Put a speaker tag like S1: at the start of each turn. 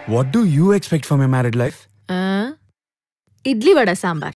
S1: What do you expect from a married life?
S2: Idli vada sambar.